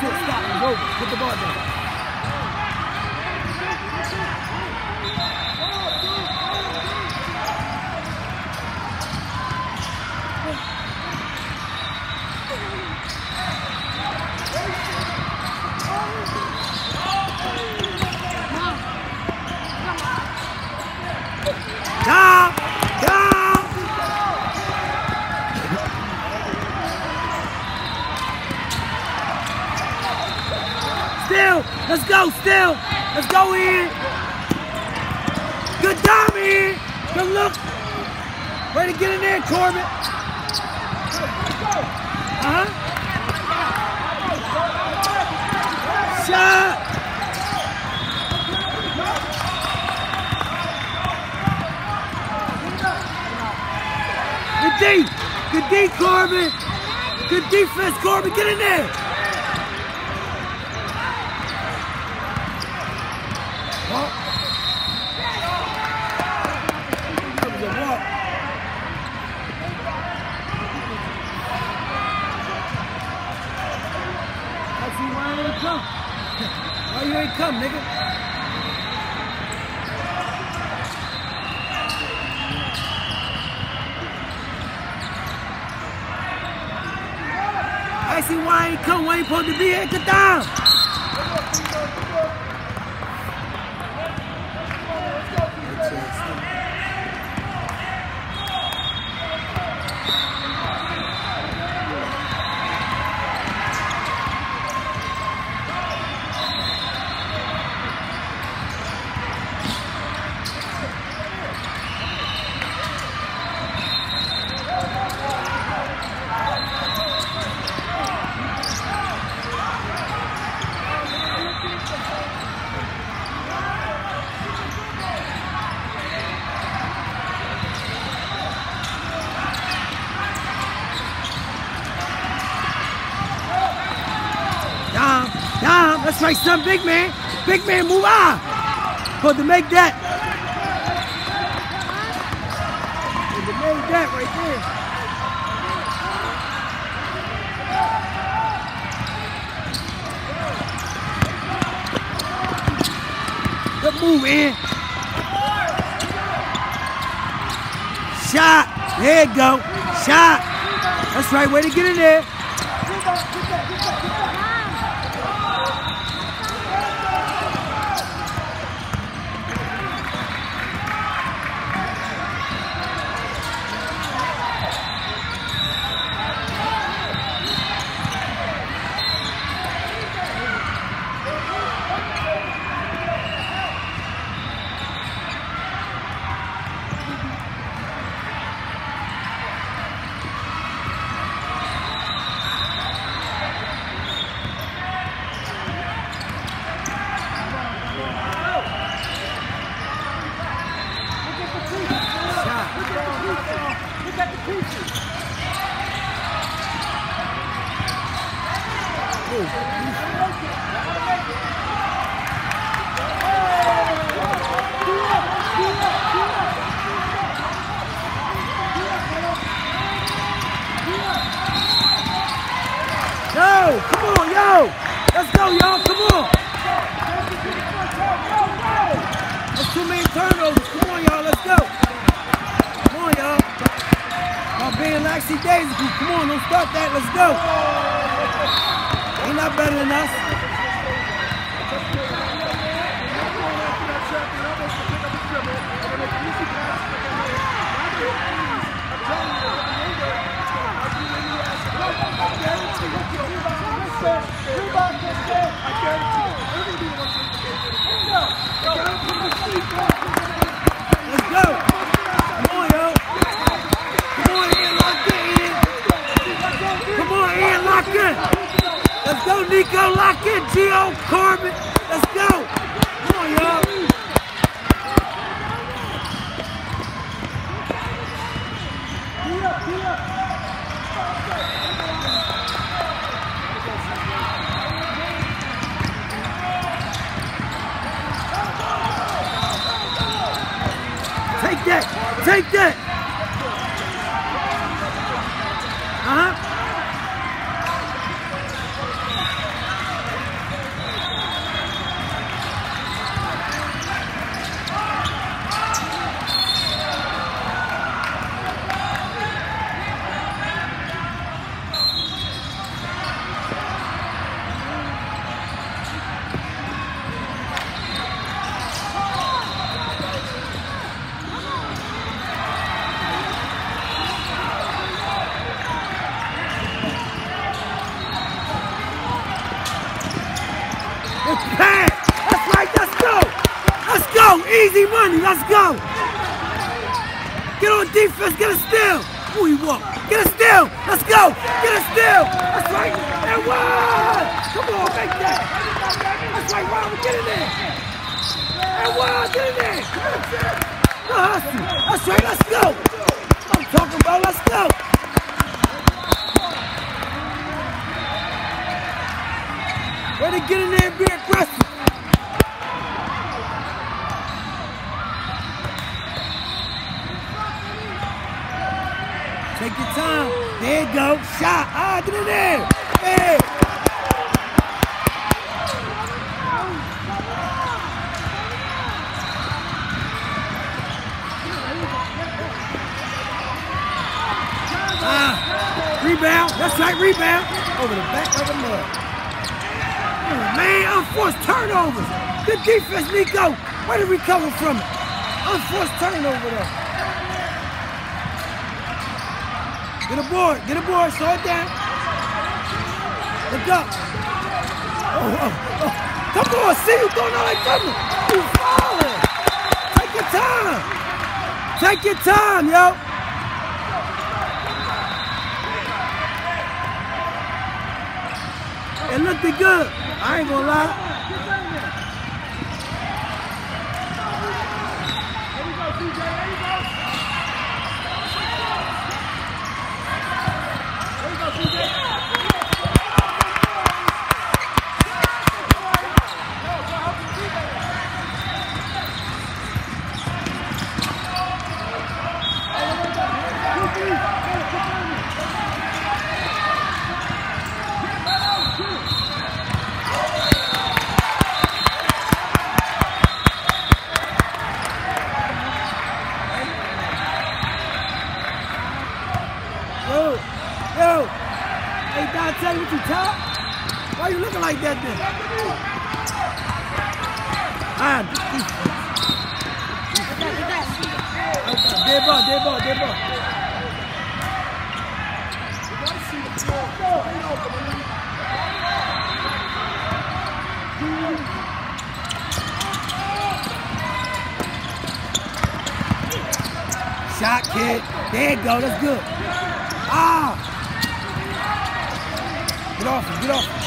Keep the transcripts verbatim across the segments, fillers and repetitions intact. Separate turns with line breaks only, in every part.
That's it. Stop. It's over. Put the ball down.
Down, down. Still, let's go, still. Let's go in. Good dime in. Good look. Ready to get in there, Corbin. Uh-huh. Shot. Good D. Good D, Corbin. Good defense, Corbin. Get in there. Oh. That was a walk. I see why you ain't come. Why you ain't come, nigga? I see why I ain't come, why ain't supposed to be here. Get down. Down, that's right, son, big man. Big man, move on. Supposed to make that. Supposed to make that right there. Good move, man. Shot. There you go. Shot. That's right, way to get in there. Yo, come on, yo. Let's go, y'all. Come on. That's too many turnovers. Come on, y'all. Let's go. Come on, y'all. Y'all being laxy daisy. Come on, don't start that. Let's go. Ain't not better than us. Let's go. Come on, yo. Come on, Ian, lock in. Come on, Ian, lock in. Let's go, Nico, lock in. Gio, Corbin. Let's go. Come on, y'all. Take that! Take that! Uh-huh. pass. That's right, let's go. Let's go, easy money, let's go. Get on defense, get a steal. Ooh, he walk. Get a steal, let's go. Get a steal. That's right, and one. Come on, make that. That's right, Robert, get in there. And one, get in there. Go hustle. That's right, let's go. I'm talking about, let's go. Way to get in there and be aggressive. Take your time. There you go. Shot. Ah, get in there. Hey. Ah, rebound. That's right, rebound. Over the back of the mud. Oh, man, unforced turnovers. Good defense, Nico. Where did we recover from it? Unforced turnover, though. Get a board, get a board, slow it down. Look up. Oh, oh, oh. Come on, see you throwing all that coming. You falling. Take your time. Take your time, yo. It looked good. I ain't gonna lie. Yo, yo, hey Dante, what you top? Why you looking like that then? Ah, dead ball, dead ball, dead ball. Shot, kid. There you go, that's good. Ah! Get off him, get off him.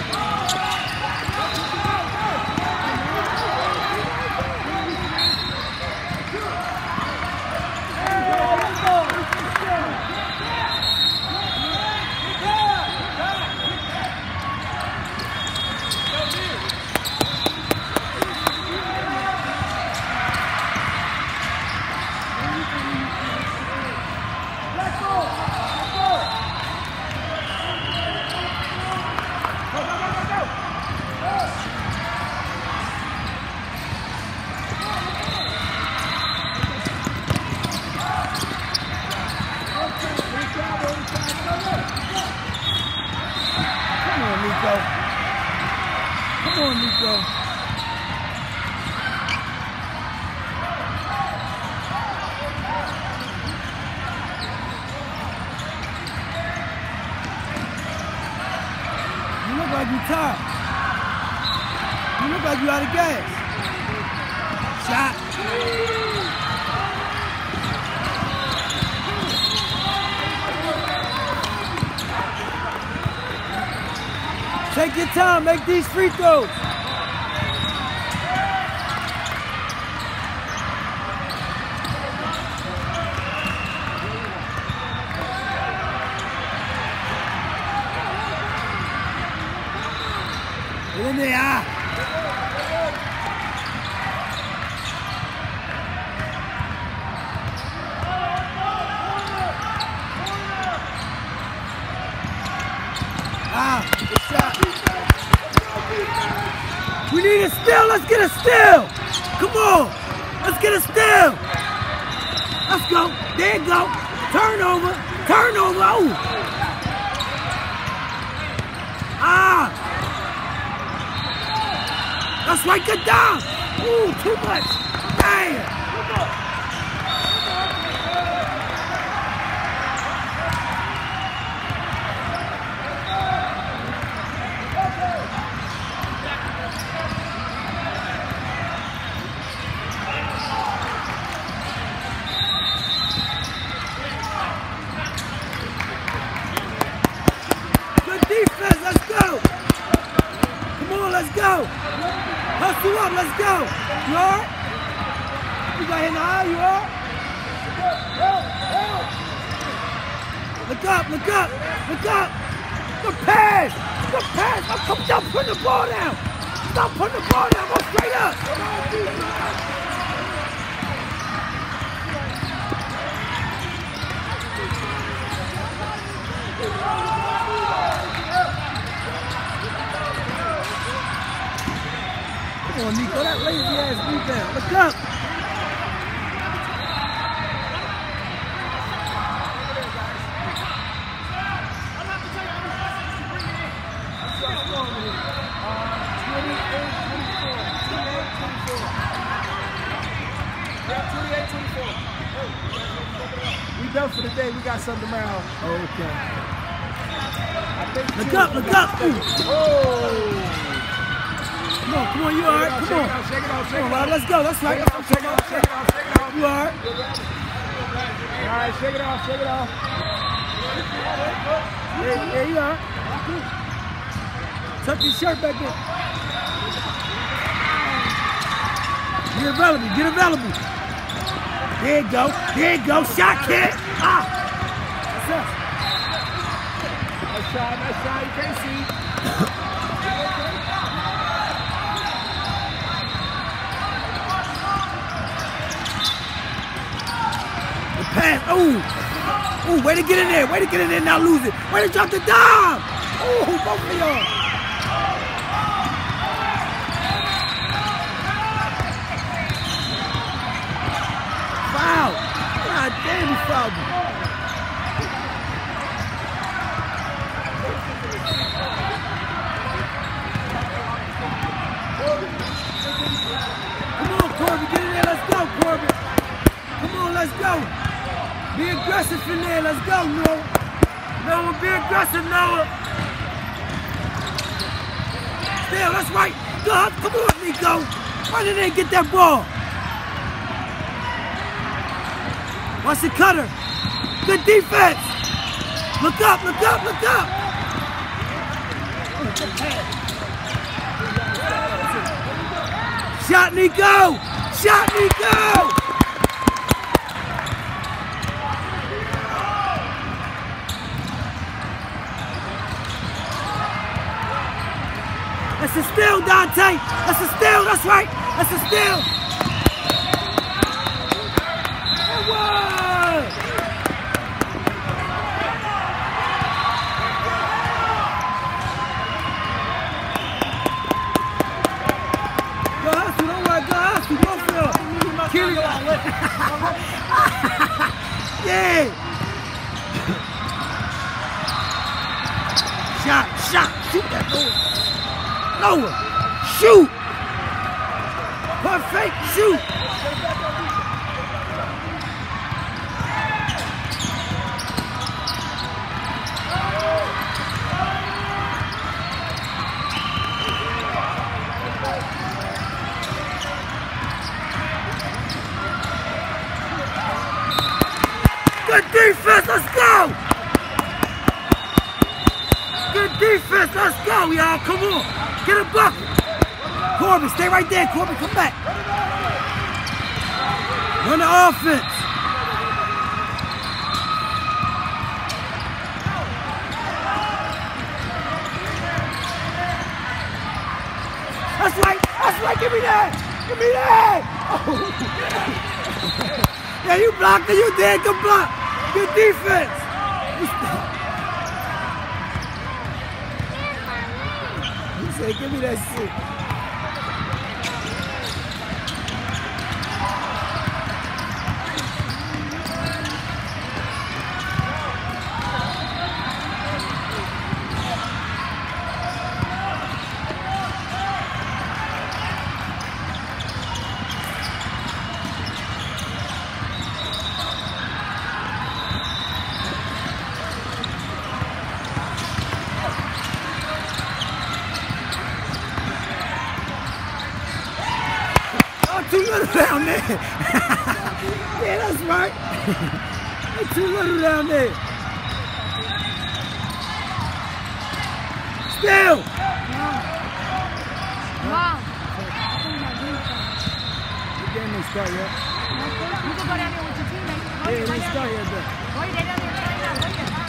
Come on, Nico. You look like you're tired. You look like you're out of gas. Shot. Take your time, make these free throws. Get in there, ah. Ah, good shot. We need a steal. Let's get a steal. Come on. Let's get a steal. Let's go. There you go. Turnover. Turnover. Oh. Ah. That's right. Good down. Ooh, too much. Damn. go. Hustle up, let's go. You all right? You got hit in the eye, you all right? Look up, look up, look up. Good pass. Good pass. Oh, come down, put the ball down. Stop putting the ball down. Go straight up. Come on, Nico. That lazy ass rebound. Look up.
We done for the day. We got something tomorrow.
Okay. Look up, look up. Ooh.
Oh.
Come on, come on, you all right? Come on.
Shake it off, shake
Come
it
on,
off.
let's go. That's right.
Shake it off, shake it off, shake it off, shake it off.
You all right?
All right, shake it off, shake it off.
Yeah, yeah, you all right? Tuck your shirt back in. Get available, get available. There you go, there you go. Shot, kid. Ah. That's us.
Nice try, nice try. You can't see.
The pass. Ooh. Ooh, way to get in there. Way to get in there and not lose it. Way to drop the dime. Ooh, both of y'all. Foul. God damn, he fouled me. Come on, Corbin. Get in there. Let's go, Corbin. Come on, let's go. Be aggressive in there. Let's go, Noah. Noah, be aggressive, Noah. Still, that's right. Go, come on, Nico. Why didn't they get that ball? Watch the cutter. Good defense. Look up, look up, look up. Shot, Nico. Shot, Nico. That's a steal, Dante. That's a steal. That's right. That's a steal. Edward. Go hustle. Don't worry. Go hustle. Go for it. Kill it. Yeah. Shot. Shot. Shoot that door. Noah, shoot! Perfect, shoot! Good defense, let's go! Good defense, let's go, y'all, come on! Get a bucket. Corbin, stay right there. Corbin, come back. Run the offense. That's right. That's right. Give me that. Give me that. Oh. Yeah, you blocked it. You did. Good block. Good defense. Say, give me that shit. Too little down there. Yeah, that's right. They're too little down there. Still. start yet.
You can go down there with your teammates. Go
Yeah, it
right
didn't start
down
yet,
there.
though.
Go ahead, down there right now.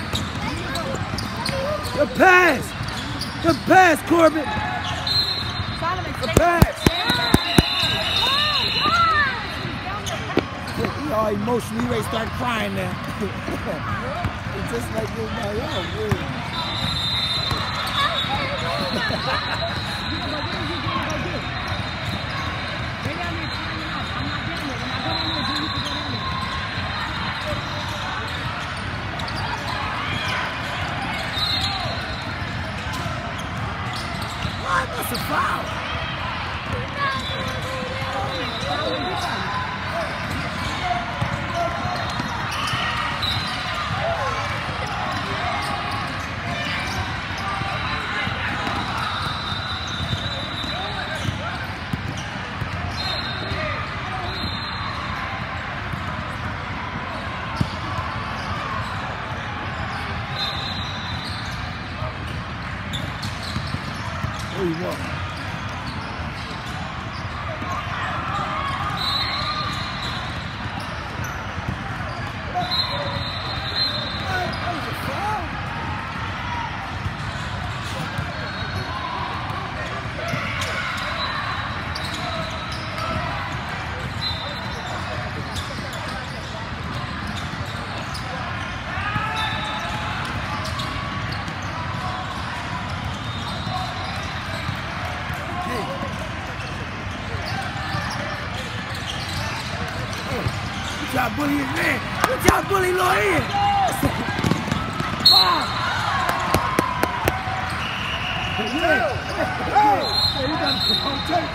Go ahead.
Good pass. Good pass, Corbin.
Solomon,
Good
stay
pass.
there.
He all emotional. He ready to start crying now. It's just like this now. Oh, man. What? That's a foul. What do you want? Good job, bully his man. Good job, bully Lloyd. Wow. Yeah. Yeah, you got to come take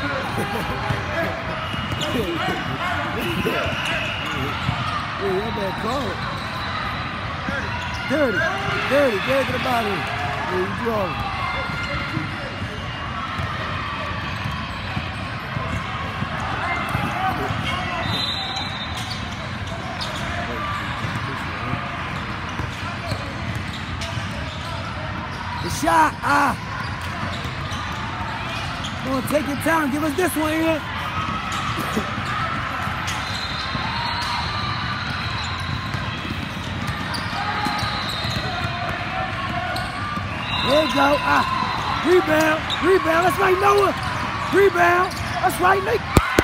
Yeah, that man called. Dirty. Dirty. Dirty to the bottom. Yeah, you draw him. Shot, ah. Come on, take your time. Give us this one here. There you go. Ah. Rebound. Rebound. That's right, Noah. Rebound. That's right, Nick.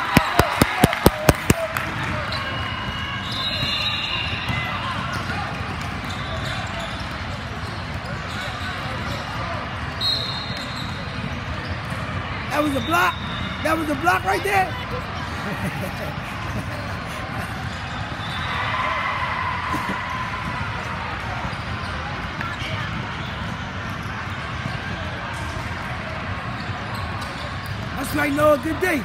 That was a block. That was a block right there. That's right, Noah. Good day.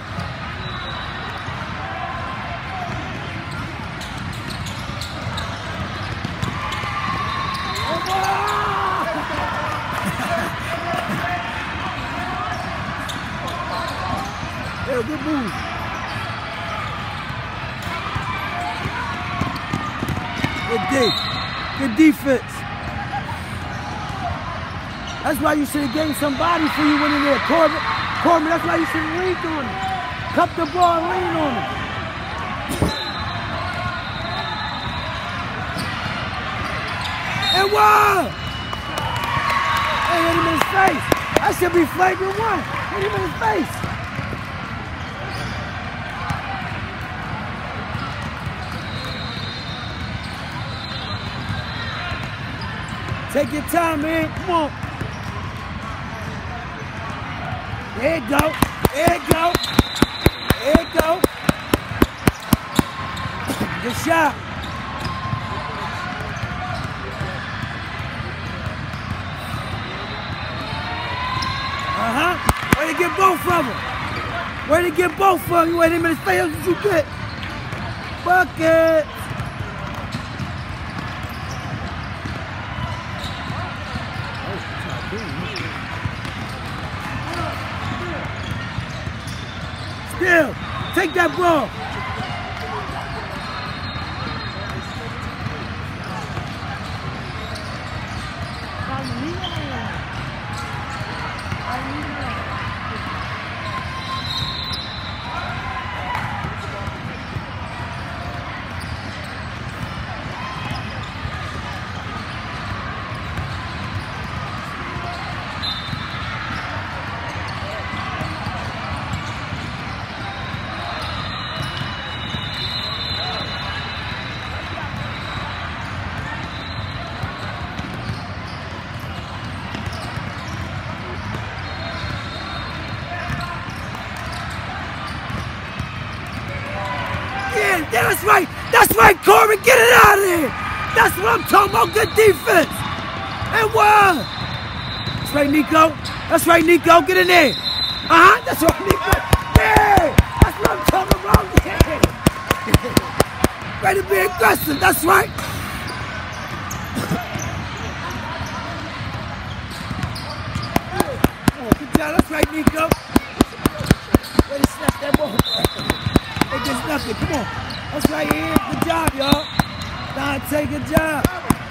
Yeah, good move. Good D. Good defense. That's why you should have gained somebody for you went in there, Corbin. Corbin, that's why you should have leaned on him. Cup the ball and lean on him. And whoa! Hey, hit him in his face. That should be flagrant one. Hit him in his face. Take your time, man. Come on. There you go. There you go. There you go. Good shot. Uh-huh. Way to get both of them. Way to get both of them. You wait a minute. Fail did you get? Bucket. Still, take that ball. there. That's right. That's right, Corbin. Get it out of there. That's what I'm talking about. Good defense. And one. That's right, Nico. That's right, Nico. Get in there. Uh-huh. That's right, Nico. Yeah. That's what I'm talking about. Yeah. Ready to be aggressive. That's right. Oh, good job. That's right, Nico. Ready to snap that ball. Hey, there's nothing. Come on. That's right here. Good job, y'all. Dante, good job.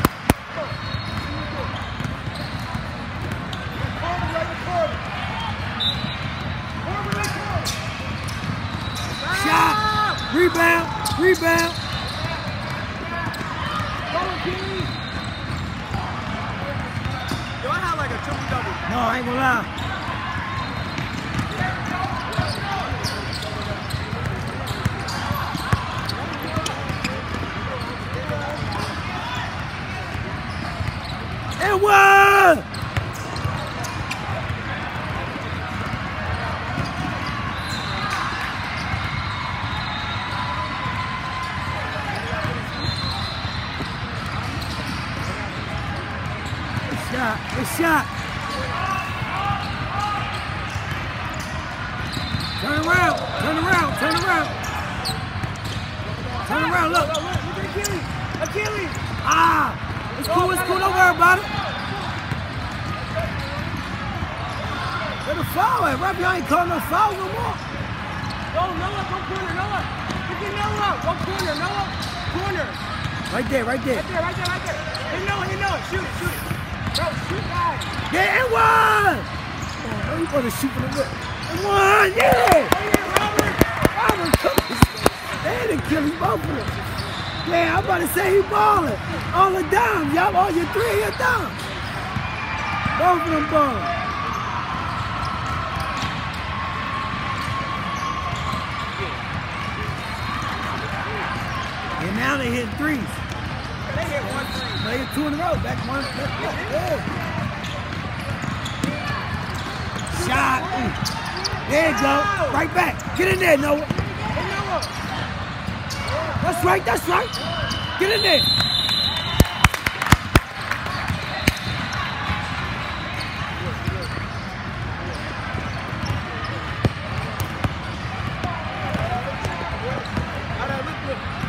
Shot. Rebound. Rebound.
Yo, I had like a triple double.
No, I ain't gonna lie. And one! Good shot, good shot. Turn around, turn around, turn around. Turn around, look.
Look, look at Achilles. Achilles.
Ah! It's cool, it's cool, don't worry about it. Where the foul at? Robbie, I ain't calling no foul no more.
Go, Noah, go corner, Noah. Look at Noah. Go corner, Noah. Corner.
Right there, right there.
Right there, right there, right there. Hit Noah, hit Noah. Shoot it, shoot it. Bro, shoot guys.
Yeah, and one! Oh, you gonna shoot for the lip. And one, yeah!
Right here, Robert.
Robert Cookies. They didn't kill him both of them. Yeah, I'm about to say he balling. All the dimes, y'all. All your three, your dimes. Both of them balling. And now they hit threes.
They hit one three.
They hit two in a row. Back one. Back one. Yeah. Shot. Ooh. There you go. Right back. Get in there, Noah.
Hit Noah.
That's right. That's right. Get in there.
All right, look, look.